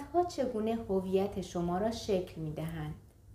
عادت‌ها چگونه هویت شما را شکل می‌دهند؟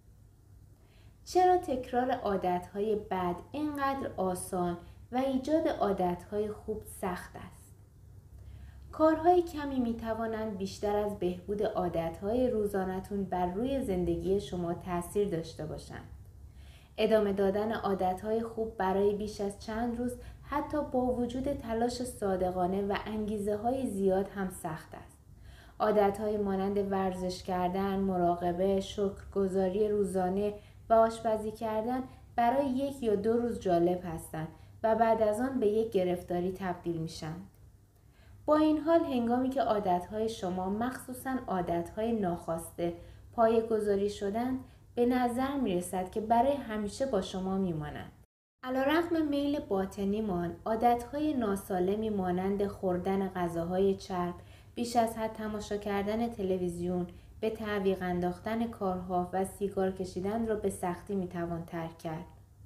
چرا تکرار عادت‌های بد اینقدر آسان و ایجاد عادت‌های خوب سخت است؟ کارهای کمی می‌توانند بیشتر از بهبود عادت‌های روزانه‌تون بر روی زندگی شما تأثیر داشته باشند. ادامه دادن عادت‌های خوب برای بیش از چند روز حتی با وجود تلاش صادقانه و انگیزه‌های زیاد هم سخت است. عادت‌های مانند ورزش کردن، مراقبه، شکرگزاری روزانه و آشپزی کردن برای 1 یا 2 روز جالب هستند و بعد از آن به یک گرفتاری تبدیل می‌شوند. با این حال هنگامی که عادت‌های شما مخصوصاً عادت‌های ناخواسته پایه‌گذاری شدند، به نظر می‌رسد که برای همیشه با شما می‌مانند. علی‌رغم میل باطنیمان، عادت‌های ناسالمی مانند خوردن غذاهای چرب، بیش از حد تماشا کردن تلویزیون، به تعویق انداختن کارها و سیگار کشیدن را به سختی می‌توان ترک کرد.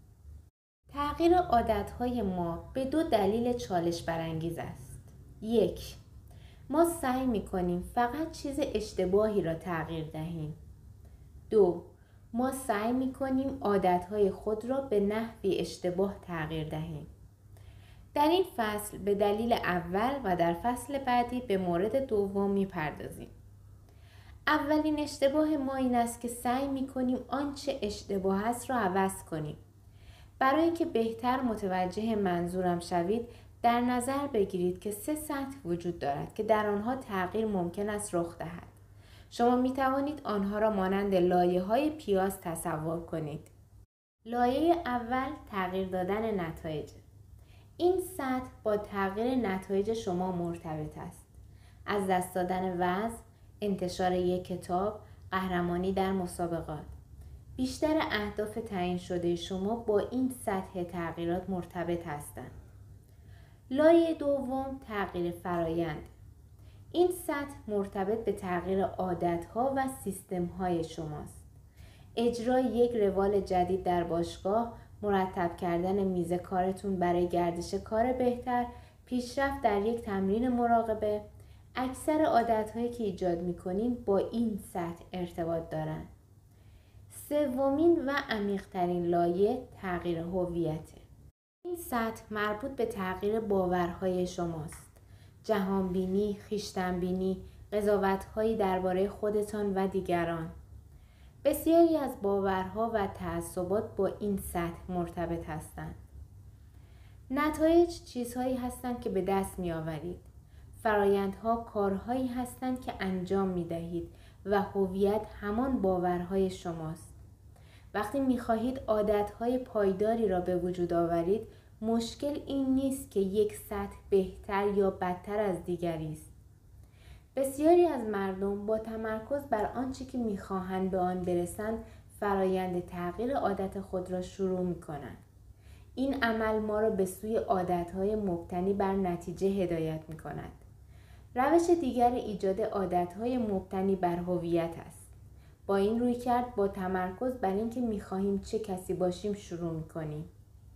تغییر عادت‌های ما به 2 دلیل چالش برانگیز است. 1. ما سعی می‌کنیم فقط چیز اشتباهی را تغییر دهیم. 2. ما سعی می‌کنیم عادت‌های خود را به نحوی اشتباه تغییر دهیم. در این فصل به دلیل اول و در فصل بعدی به مورد دوم می‌پردازیم. اولین اشتباه ما این است که سعی می‌کنیم آنچه اشتباه است را عوض کنیم. برای اینکه بهتر متوجه منظورم شوید، در نظر بگیرید که 3 سطح وجود دارد که در آنها تغییر ممکن است رخ دهد. شما می توانید آنها را مانند لایه‌های پیاز تصور کنید. لایه اول تغییر دادن نتایج. این سطح با تغییر نتایج شما مرتبط است. از دست دادن وزن، انتشار یک کتاب، قهرمانی در مسابقات. بیشتر اهداف تعیین شده شما با این سطح تغییرات مرتبط هستند. لایه دوم تغییر فرایند. این سطح مرتبط به تغییر عادت‌ها و سیستم‌های شماست. اجرای یک روال جدید در باشگاه، مرتب کردن میز کارتون برای گردش کار بهتر، پیشرفت در یک تمرین مراقبه. اکثر عادت‌هایی که ایجاد می‌کنین با این سطح ارتباط دارند. سومین و عمیق‌ترین لایه تغییر هویته. این سطح مربوط به تغییر باورهای شماست. جهانبینی، خویشتن‌بینی، قضاوت‌هایی درباره خودتان و دیگران. بسیاری از باورها و تعصبات با این سطح مرتبط هستند. نتایج چیزهایی هستند که به دست می‌آورید. فرایندها کارهایی هستند که انجام می‌دهید و هویت همان باورهای شماست. وقتی می‌خواهید عادت‌های پایداری را به وجود آورید، مشکل این نیست که یک سطح بهتر یا بدتر از دیگری است. بسیاری از مردم با تمرکز بر آنچه که می‌خواهند به آن برسند، فرایند تغییر عادت خود را شروع می‌کنند. این عمل ما را به سوی عادت‌های مبتنی بر نتیجه هدایت می‌کند. روش دیگر ایجاد عادت‌های مبتنی بر هویت است. با این رویکرد با تمرکز بر اینکه می‌خواهیم چه کسی باشیم شروع می‌کنیم.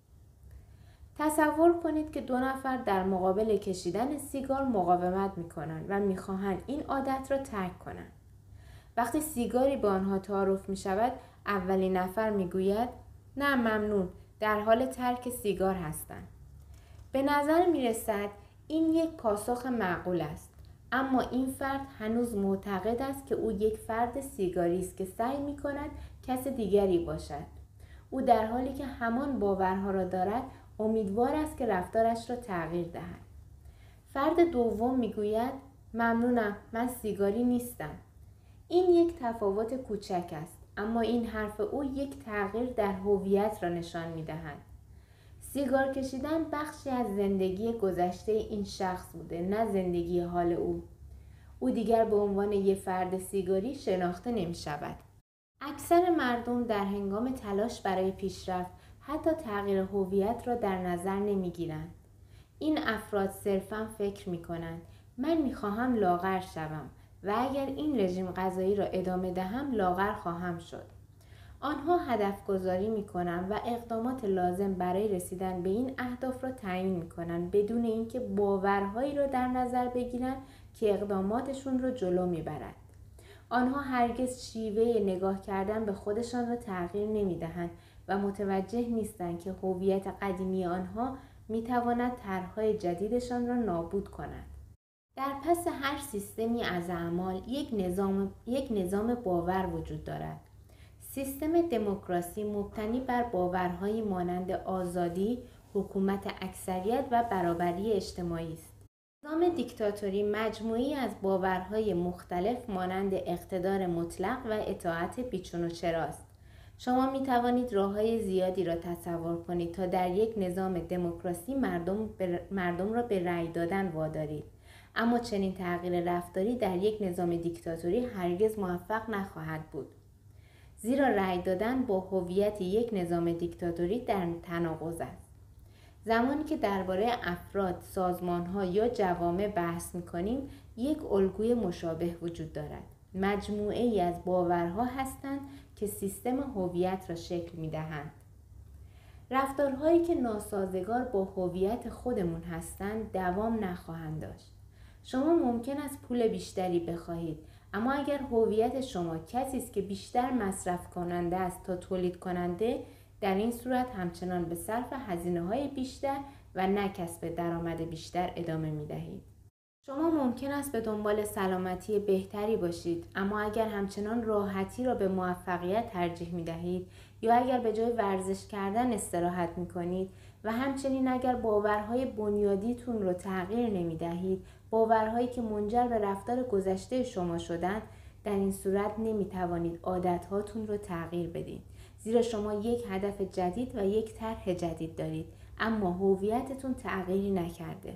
تصور کنید که 2 نفر در مقابل کشیدن سیگار مقاومت می‌کنند و می‌خواهند این عادت را ترک کنند. وقتی سیگاری به آنها تعارف می‌شود، اولین نفر می‌گوید: نه ممنون، در حال ترک سیگار هستم. به نظر می‌رسد این یک پاسخ معقول است، اما این فرد هنوز معتقد است که او یک فرد سیگاری است که سعی می‌کند کس دیگری باشد. او در حالی که همان باورها را دارد، امیدوار است که رفتارش را تغییر دهد. فرد دوم میگوید: ممنونم، من سیگاری نیستم. این یک تفاوت کوچک است، اما این حرف او یک تغییر در هویت را نشان می‌دهد. سیگار کشیدن بخشی از زندگی گذشته این شخص بوده، نه زندگی حال او. او دیگر به عنوان یک فرد سیگاری شناخته نمی‌شود. اکثر مردم در هنگام تلاش برای پیشرفت حتی تغییر هویت را در نظر نمی‌گیرند. این افراد صرفاً فکر می‌کنند: من می‌خواهم لاغر شوم و اگر این رژیم غذایی را ادامه دهم لاغر خواهم شد. آنها هدف گذاری می‌کنند و اقدامات لازم برای رسیدن به این اهداف را تعیین می‌کنند بدون اینکه باورهایی را در نظر بگیرند که اقداماتشون را جلو می‌برد. آنها هرگز شیوه نگاه کردن به خودشان را تغییر نمی‌دهند و متوجه نیستند که هویت قدیمی آنها می‌تواند طرح‌های جدیدشان را نابود کند. در پس هر سیستمی از اعمال یک نظام باور وجود دارد. سیستم دموکراسی مبتنی بر باورهایی مانند آزادی، حکومت اکثریت و برابری اجتماعی است. نظام دیکتاتوری مجموعی از باورهای مختلف مانند اقتدار مطلق و اطاعت بیچون و چراست. شما می توانید راه‌های زیادی را تصور کنید تا در یک نظام دموکراسی مردم را به رأی دادن وادارید. اما چنین تغییر رفتاری در یک نظام دیکتاتوری هرگز موفق نخواهد بود. زیرا رأی دادن با هویت یک نظام دیکتاتوری در تناقض است. زمانی که درباره افراد، سازمان‌ها یا جوامع بحث می‌کنیم، یک الگوی مشابه وجود دارد. مجموعه‌ای از باورها هستند که سیستم هویت را شکل می‌دهند. رفتارهایی که ناسازگار با هویت خودمون هستند دوام نخواهند داشت. شما ممکن است پول بیشتری بخواهید، اما اگر هویت شما کسی است که بیشتر مصرف کننده است تا تولید کننده، در این صورت همچنان به صرف هزینه‌های بیشتر و نه کسب درآمد بیشتر ادامه می‌دهید. شما ممکن است به دنبال سلامتی بهتری باشید، اما اگر همچنان راحتی را به موفقیت ترجیح می‌دهید یا اگر به جای ورزش کردن استراحت می‌کنید و همچنین اگر باورهای بنیادیتون را تغییر نمی‌دهید، باورهایی که منجر به رفتار گذشته شما شدند، در این صورت نمی‌توانید عادت‌هاتون را تغییر بدید. زیرا شما یک هدف جدید و یک طرح جدید دارید، اما هویتتون تغییری نکرده.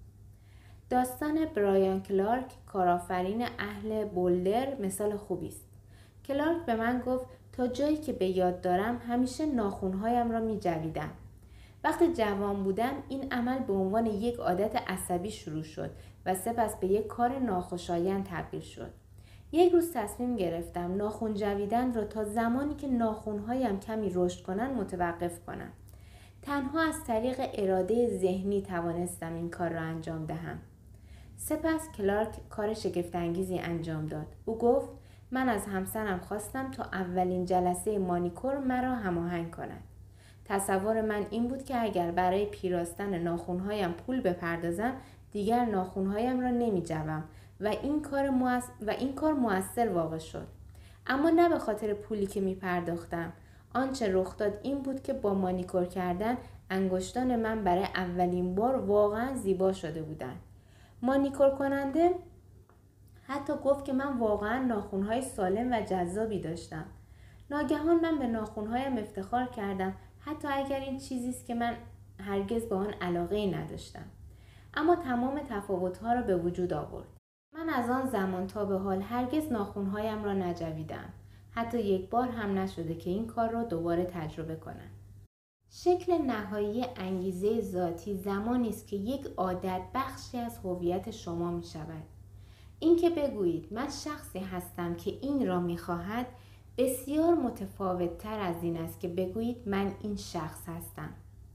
داستان برایان کلارک، کارآفرین اهل بولدر، مثال خوبی است. کلارک به من گفت تا جایی که به یاد دارم همیشه ناخن‌هایم را می‌جویدم. وقتی جوان بودم این عمل به عنوان یک عادت عصبی شروع شد و سپس به یک کار ناخوشایند تبدیل شد. یک روز تصمیم گرفتم ناخن جویدن را تا زمانی که ناخن‌هایم کمی رشد کنند متوقف کنم. تنها از طریق اراده ذهنی توانستم این کار را انجام دهم. سپس کلارک کار شگفت‌انگیزی انجام داد. او گفت من از همسرم خواستم تا اولین جلسه مانیکور مرا هماهنگ کند. تصور من این بود که اگر برای پیراستن ناخن‌هایم پول بپردازم دیگر ناخن‌هایم را نمی‌جوم و این کار مؤثر واقع شد. اما نه به خاطر پولی که می‌پرداختم. آنچه رخ داد این بود که با مانیکور کردن انگشتان من برای اولین بار واقعا زیبا شده بودند. مانیکور کننده حتی گفت که من واقعا ناخن‌های سالم و جذابی داشتم. ناگهان من به ناخن‌هایم افتخار کردم، حتی اگر این چیزی است که من هرگز به آن علاقه‌ای نداشتم. اما تمام تفاوت‌ها را به وجود آورد. من از آن زمان تا به حال هرگز ناخن‌هایم را نجویدم. حتی یک بار هم نشده که این کار را دوباره تجربه کنم. شکل نهایی انگیزه ذاتی زمانی است که یک عادت بخشی از هویت شما می شود. این که بگویید من شخصی هستم که این را می خواهد بسیار متفاوت تر از این است که بگویید من این شخص هستم.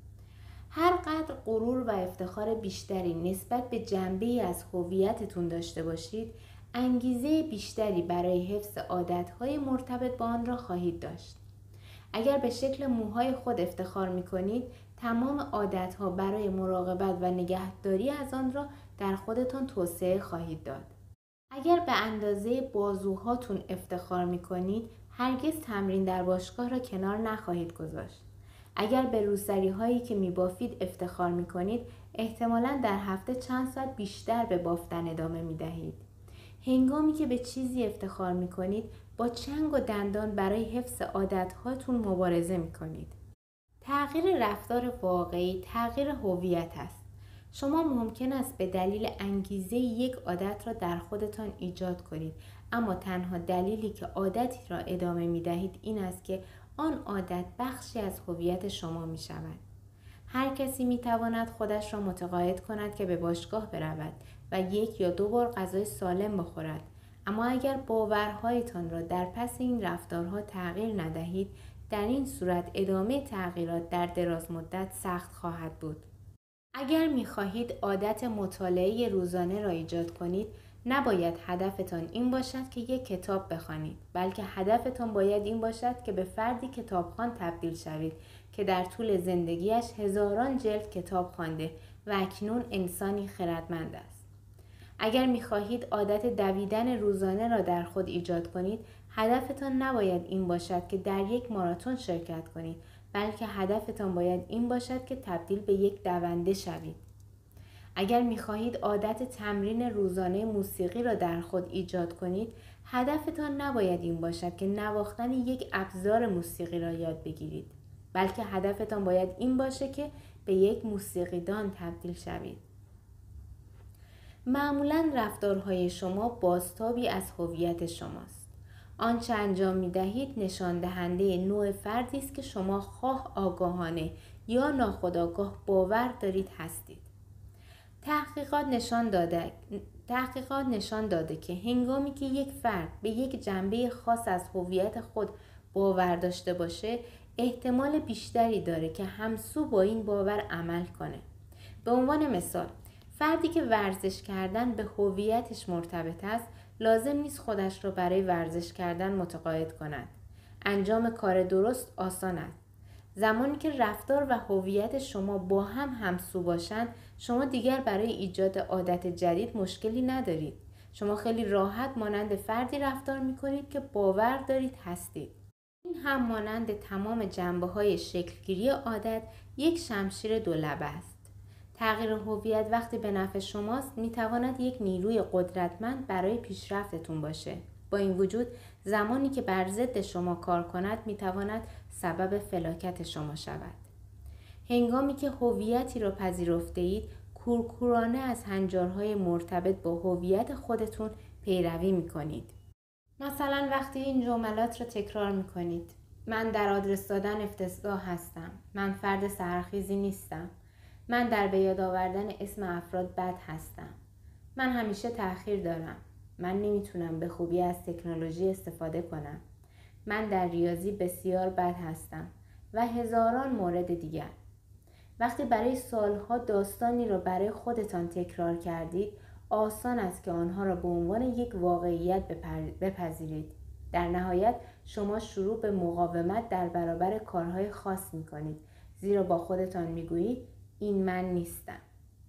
هر قدر غرور و افتخار بیشتری نسبت به جنبه‌ای از هویتتون داشته باشید، انگیزه بیشتری برای حفظ عادت‌های مرتبط با آن را خواهید داشت. اگر به شکل موهای خود افتخار می‌کنید، تمام عادت‌ها برای مراقبت و نگهداری از آن را در خودتان توسعه خواهید داد. اگر به اندازه بازوهاتون افتخار می‌کنید، هرگز تمرین در باشگاه را کنار نخواهید گذاشت. اگر به روسری‌هایی که می‌بافید افتخار می‌کنید، احتمالاً در هفته چند ساعت بیشتر به بافتن ادامه می‌دهید. هنگامی که به چیزی افتخار می‌کنید، با چنگ و دندان برای حفظ عادت‌هاتون مبارزه می‌کنید. تغییر رفتار واقعی تغییر هویت است. شما ممکن است به دلیل انگیزه یک عادت را در خودتان ایجاد کنید، اما تنها دلیلی که عادتی را ادامه می‌دهید این است که آن عادت بخشی از هویت شما می‌شود. هر کسی می‌تواند خودش را متقاعد کند که به باشگاه برود و 1 یا 2 بار غذای سالم بخورد، اما اگر باورهایتان را در پس این رفتارها تغییر ندهید، در این صورت ادامه تغییرات در دراز مدت سخت خواهد بود. اگر می‌خواهید عادت مطالعه روزانه را ایجاد کنید، نباید هدفتان این باشد که یک کتاب بخوانید، بلکه هدفتان باید این باشد که به فردی کتابخوان تبدیل شوید که در طول زندگیش هزاران جلد کتاب خوانده و اکنون انسانی خردمند است. اگر می‌خواهید عادت دویدن روزانه را در خود ایجاد کنید، هدفتان نباید این باشد که در یک ماراتون شرکت کنید، بلکه هدفتان باید این باشد که تبدیل به یک دونده شوید. اگر می‌خواهید عادت تمرین روزانه موسیقی را در خود ایجاد کنید، هدفتان نباید این باشد که نواختن یک ابزار موسیقی را یاد بگیرید، بلکه هدفتان باید این باشه که به یک موسیقیدان تبدیل شوید. معمولاً رفتارهای شما بازتابی از هویت شماست. آنچه انجام می‌دهید نشان دهنده نوع فردی است که شما خواه آگاهانه یا ناخودآگاه باور دارید هستید. تحقیقات نشان داده که هنگامی که یک فرد به یک جنبه خاص از هویت خود باور داشته باشه، احتمال بیشتری داره که همسو با این باور عمل کنه. به عنوان مثال، فردی که ورزش کردن به هویتش مرتبط است، لازم نیست خودش را برای ورزش کردن متقاعد کند. انجام کار درست آسان است. زمانی که رفتار و هویت شما با هم همسو باشند، شما دیگر برای ایجاد عادت جدید مشکلی ندارید. شما خیلی راحت مانند فردی رفتار می‌کنید که باور دارید هستید. این هم مانند تمام جنبه‌های شکلگیری عادت یک شمشیر دولبه است. تغییر هویت وقتی به نفع شماست می‌تواند یک نیروی قدرتمند برای پیشرفتتون باشه. با این وجود زمانی که بر ضد شما کار کند می‌تواند سبب فلاکت شما شود. هنگامی که هویتی را پذیرفته اید، کورکورانه از هنجارهای مرتبط با هویت خودتون پیروی می‌کنید. مثلا وقتی این جملات را تکرار می‌کنید: من در آدرس دادن افتضاح هستم. من فرد سحرخیزی نیستم. من در به یاد آوردن اسم افراد بد هستم. من همیشه تأخیر دارم. من نمیتونم به خوبی از تکنولوژی استفاده کنم. من در ریاضی بسیار بد هستم و هزاران مورد دیگر. وقتی برای سالها داستانی را برای خودتان تکرار کردید، آسان است که آنها را به عنوان یک واقعیت بپذیرید. در نهایت شما شروع به مقاومت در برابر کارهای خاص می‌کنید، زیرا با خودتان می‌گویید این من نیستم.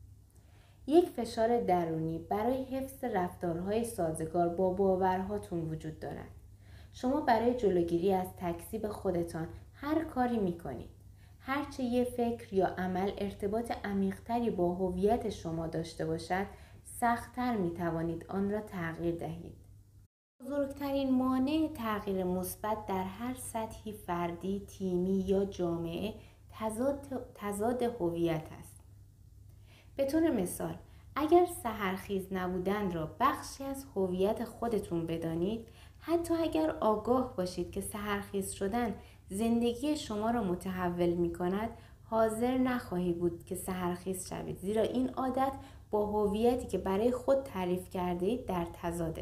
یک فشار درونی برای حفظ رفتارهای سازگار با باورهاتون وجود دارد. شما برای جلوگیری از تکذیب خودتان هر کاری می‌کنید. هرچه یک فکر یا عمل ارتباط عمیق‌تری با هویت شما داشته باشد، سخت‌تر می‌توانید آن را تغییر دهید. بزرگترین مانع تغییر مثبت در هر سطحی فردی، تیمی یا جامعه تضاد هویت است. به طور مثال، اگر سحرخیز نبودن را بخشی از هویت خودتون بدانید، حتی اگر آگاه باشید که سحرخیز شدن زندگی شما را متحول می کند، حاضر نخواهید بود که سحرخیز شوید، زیرا این عادت با هویتی که برای خود تعریف کرده اید در تضاده.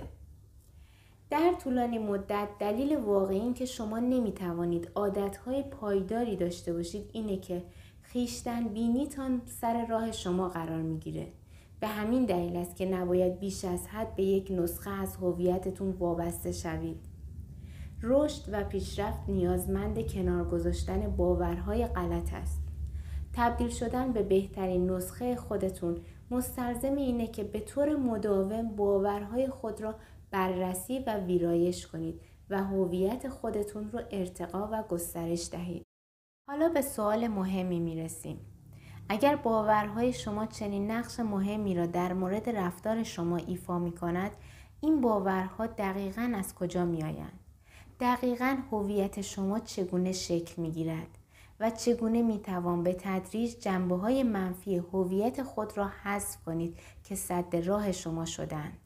در طولانی مدت دلیل واقعی این که شما نمی توانید عادتهای پایداری داشته باشید اینه که خویشتن بینیتان سر راه شما قرار می گیره. به همین دلیل است که نباید بیش از حد به یک نسخه از هویتتون وابسته شوید. رشد و پیشرفت نیازمند کنار گذاشتن باورهای غلط است. تبدیل شدن به بهترین نسخه خودتون مستلزم اینه که به طور مداوم باورهای خود را بررسی و ویرایش کنید و هویت خودتون رو ارتقا و گسترش دهید. حالا به سوال مهمی میرسیم. اگر باورهای شما چنین نقش مهمی را در مورد رفتار شما ایفا می کند، این باورها دقیقاً از کجا می آیند؟ دقیقاً هویت شما چگونه شکل می گیرد و چگونه می توان به تدریج جنبه‌های منفی هویت خود را حذف کنید که سد راه شما شدند.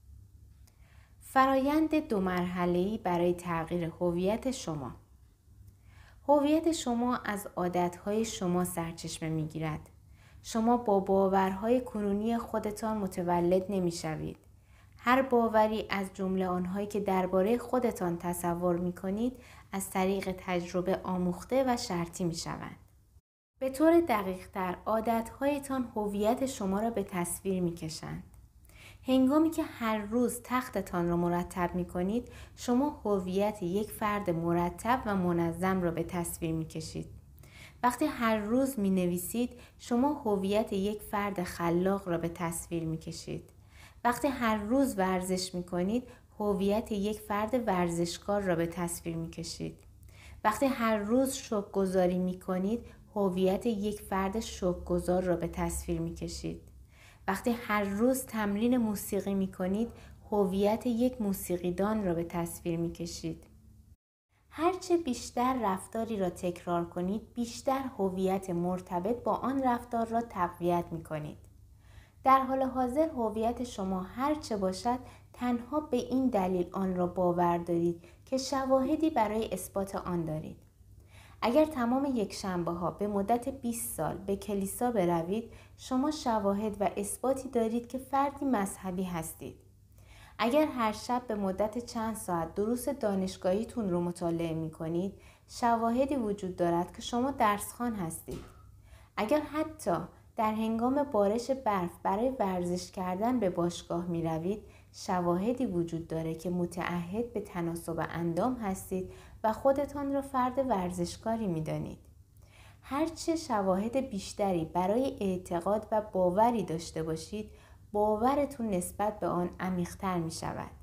فرایند 2 مرحله‌ای برای تغییر هویت شما. هویت شما از عادتهای شما سرچشمه می‌گیرد. شما با باورهای کنونی خودتان متولد نمی‌شوید. هر باوری از جمله آنهایی که درباره خودتان تصور می‌کنید از طریق تجربه آموخته و شرطی می‌شوند. به طور دقیق‌تر عادتهایتان هویت شما را به تصویر می‌کشند. هنگامی که هر روز تختتان را مرتب می کنید، شما هویت یک فرد مرتب و منظم را به تصویر می کشید. وقتی هر روز می نویسید، شما هویت یک فرد خلاق را به تصویر می کشید. وقتی هر روز ورزش می کنید، هویت یک فرد ورزشکار را به تصویر می کشید. وقتی هر روز شکرگزاری می کنید، هویت یک فرد شکرگزار را به تصویر می کشید. وقتی هر روز تمرین موسیقی می کنید، هویت یک موسیقیدان را به تصویر می کشید. هرچه بیشتر رفتاری را تکرار کنید، بیشتر هویت مرتبط با آن رفتار را تقویت می کنید. در حال حاضر هویت شما هرچه باشد، تنها به این دلیل آن را باور دارید که شواهدی برای اثبات آن دارید. اگر تمام یکشنبه‌ها به مدت 20 سال به کلیسا بروید، شما شواهد و اثباتی دارید که فردی مذهبی هستید. اگر هر شب به مدت چند ساعت دروس دانشگاهیتون رو مطالعه می کنید، شواهدی وجود دارد که شما درسخوان هستید. اگر حتی در هنگام بارش برف برای ورزش کردن به باشگاه می روید، شواهدی وجود داره که متعهد به تناسب اندام هستید و خودتان را فرد ورزشکاری می دانید. هرچه شواهد بیشتری برای اعتقاد و باوری داشته باشید، باورتون نسبت به آن عمیق‌تر می شود.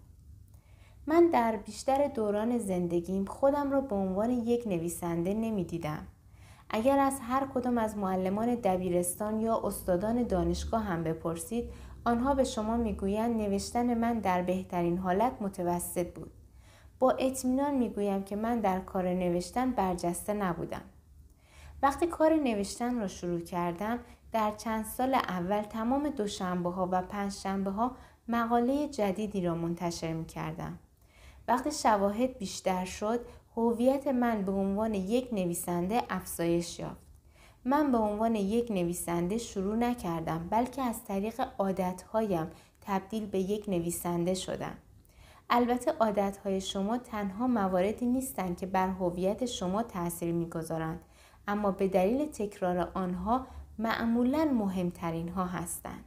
من در بیشتر دوران زندگیم خودم را به عنوان یک نویسنده نمی دیدم. اگر از هر کدام از معلمان دبیرستان یا استادان دانشگاه هم بپرسید، آنها به شما میگویند نوشتن من در بهترین حالت متوسط بود. با اطمینان میگویم که من در کار نوشتن برجسته نبودم. وقتی کار نوشتن را شروع کردم، در چند سال اول تمام دوشنبه‌ها و پنجشنبه‌ها مقاله جدیدی را منتشر می‌کردم. وقتی شواهد بیشتر شد، هویت من به عنوان یک نویسنده افزایش یافت. من به عنوان یک نویسنده شروع نکردم، بلکه از طریق عادتهایم تبدیل به یک نویسنده شدم. البته عادتهای شما تنها مواردی نیستند که بر هویت شما تأثیر می‌گذارند، اما به دلیل تکرار آنها معمولاً مهمترین ها هستند.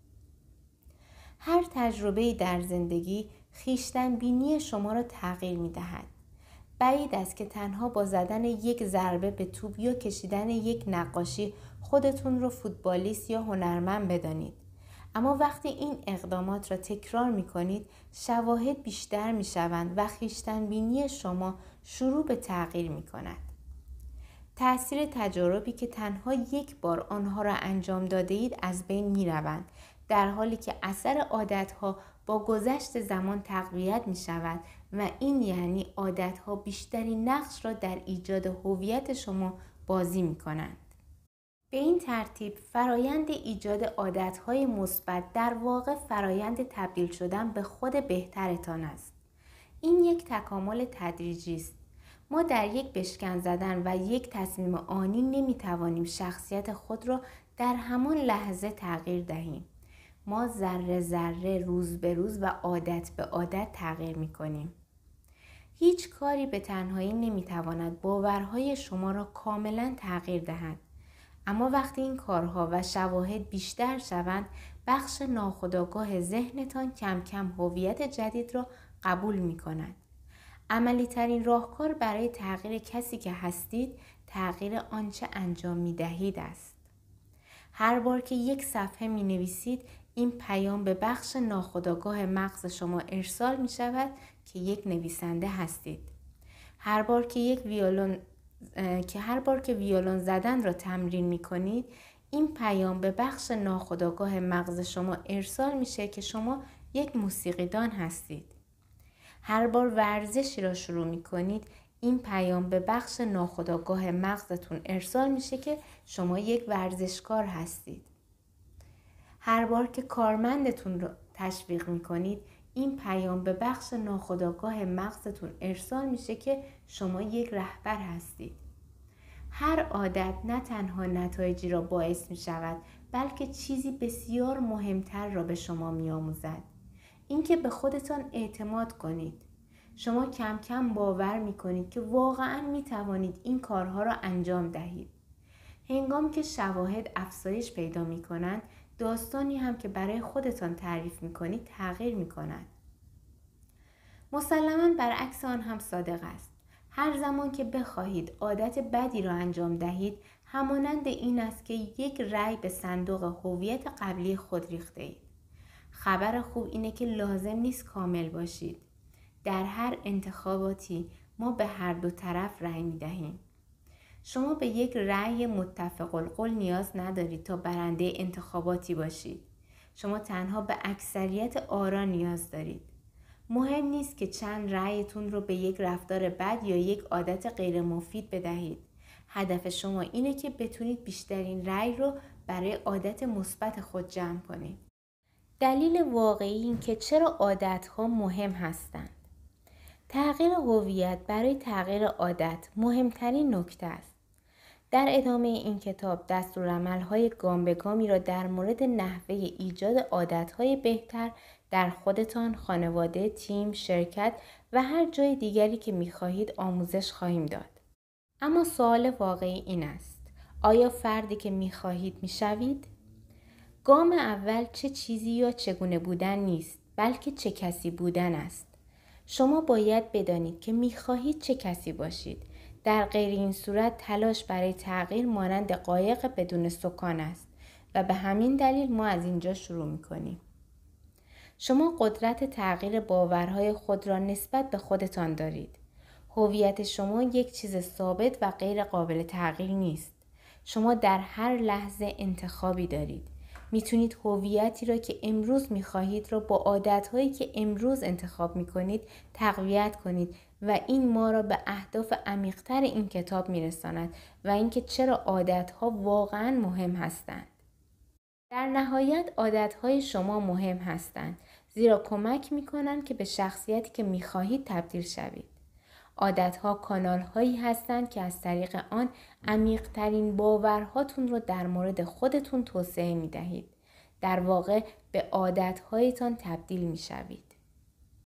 هر تجربه‌ای در زندگی خویشتن بینی شما را تغییر می‌دهد. بعید است که تنها با زدن یک ضربه به توپ یا کشیدن یک نقاشی خودتون رو فوتبالیست یا هنرمند بدانید. اما وقتی این اقدامات را تکرار می‌کنید، شواهد بیشتر می‌شوند و خویشتن بینی شما شروع به تغییر می‌کند. تأثیر تجاربی که تنها یک بار آنها را انجام داده اید از بین می‌روند، در حالی که اثر عادتها با گذشت زمان تقویت می‌شود و این یعنی عادتها بیشترین نقش را در ایجاد هویت شما بازی می‌کنند. به این ترتیب فرایند ایجاد عادتهای مثبت در واقع فرایند تبدیل شدن به خود بهترتان است. این یک تکامل تدریجی است. ما در یک بشکن زدن و یک تصمیم آنی نمی‌توانیم شخصیت خود را در همان لحظه تغییر دهیم. ما ذره ذره، روز به روز و عادت به عادت تغییر می‌کنیم. هیچ کاری به تنهایی نمی‌تواند باورهای شما را کاملاً تغییر دهد. اما وقتی این کارها و شواهد بیشتر شوند، بخش ناخودآگاه ذهنتان کم کم هویت جدید را قبول می‌کند. عملی ترین راهکار برای تغییر کسی که هستید، تغییر آنچه انجام می‌دهید است. هر بار که یک صفحه می‌نویسید، این پیام به بخش ناخودآگاه مغز شما ارسال می‌شود که یک نویسنده هستید. هر بار که ویولن زدن را تمرین می‌کنید، این پیام به بخش ناخودآگاه مغز شما ارسال میشه که شما یک موسیقیدان هستید. هر بار ورزشی را شروع می‌کنید، این پیام به بخش ناخودآگاه مغزتون ارسال میشه که شما یک ورزشکار هستید. هر بار که کارمندتون را تشویق می‌کنید، این پیام به بخش ناخودآگاه مغزتون ارسال میشه که شما یک رهبر هستید. هر عادت نه تنها نتایجی را باعث می شود، بلکه چیزی بسیار مهمتر را به شما می آموزد. اینکه به خودتان اعتماد کنید. شما کم کم باور می کنید که واقعاً می توانید این کارها را انجام دهید. هنگامی که شواهد افزایش پیدا می کنند، داستانی هم که برای خودتان تعریف می‌کنید تغییر می‌کند. مسلماً برعکس آن هم صادق است. هر زمان که بخواهید عادت بدی را انجام دهید، همانند این است که یک رأی به صندوق هویت قبلی خود ریخته اید. خبر خوب اینه که لازم نیست کامل باشید. در هر انتخاباتی ما به هر دو طرف رأی می‌دهیم. شما به یک رأی متفق القول نیاز ندارید تا برنده انتخاباتی باشید. شما تنها به اکثریت آرا نیاز دارید. مهم نیست که چند رأیتون رو به یک رفتار بد یا یک عادت غیر مفید بدهید. هدف شما اینه که بتونید بیشترین رأی رو برای عادت مثبت خود جمع کنید. دلیل واقعی این که چرا عادت‌ها مهم هستند. تغییر هویت برای تغییر عادت مهمترین نکته است. در ادامه این کتاب دستورالعمل‌های گام به گامی را در مورد نحوه ایجاد عادت‌های بهتر در خودتان، خانواده، تیم، شرکت و هر جای دیگری که می‌خواهید آموزش خواهیم داد. اما سوال واقعی این است: آیا فردی که می‌خواهید می‌شوید؟ گام اول چه چیزی یا چگونه بودن نیست، بلکه چه کسی بودن است. شما باید بدانید که می‌خواهید چه کسی باشید. در غیر این صورت تلاش برای تغییر مانند قایق بدون سکان است و به همین دلیل ما از اینجا شروع می‌کنیم. شما قدرت تغییر باورهای خود را نسبت به خودتان دارید. هویت شما یک چیز ثابت و غیر قابل تغییر نیست. شما در هر لحظه انتخابی دارید. میتونید هویتی را که امروز میخواهید را با عادتهایی که امروز انتخاب میکنید تقویت کنید و این ما را به اهداف عمیق‌تر این کتاب میرساند و اینکه چرا عادتها واقعاً مهم هستند. در نهایت عادتهای شما مهم هستند زیرا کمک میکنند که به شخصیتی که میخواهید تبدیل شوید. عادتها کانال‌هایی هستند که از طریق آن عمیق‌ترین باورهاتون رو در مورد خودتون توسعه می‌دهید. در واقع به عادت‌هایتان تبدیل می‌شوید.